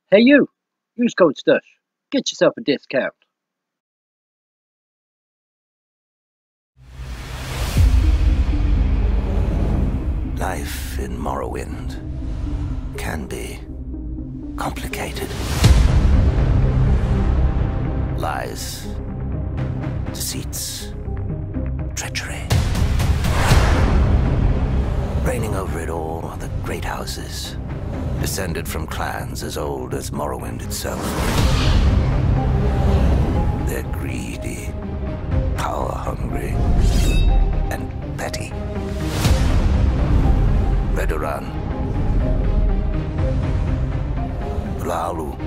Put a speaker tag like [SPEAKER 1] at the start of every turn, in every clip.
[SPEAKER 1] Hey you! Use code Stush. Get yourself a discount.
[SPEAKER 2] Life in Morrowind can be complicated. Lies, deceits, treachery. Reigning over it all are the great houses, descended from clans as old as Morrowind itself. They're greedy, power-hungry, and petty. Veteran, Laulu,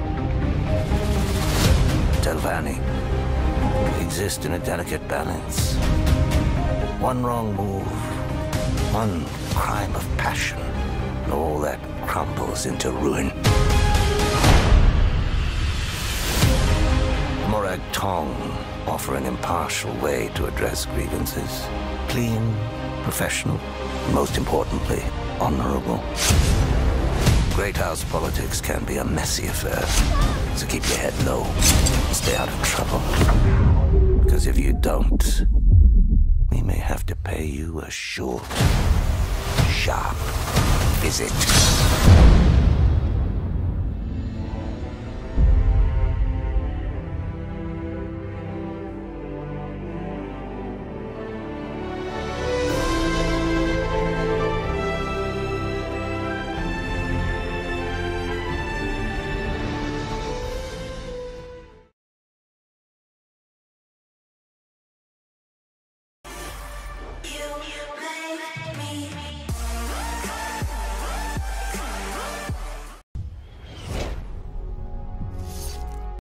[SPEAKER 2] Telvanni exist in a delicate balance. One wrong move, one crime of passion, and all that crumbles into ruin. Morag Tong offer an impartial way to address grievances. Clean, professional, and most importantly, honorable. Great house politics can be a messy affair, so keep your head low and stay out of trouble. Because if you don't, we may have to pay you a short, sharp visit.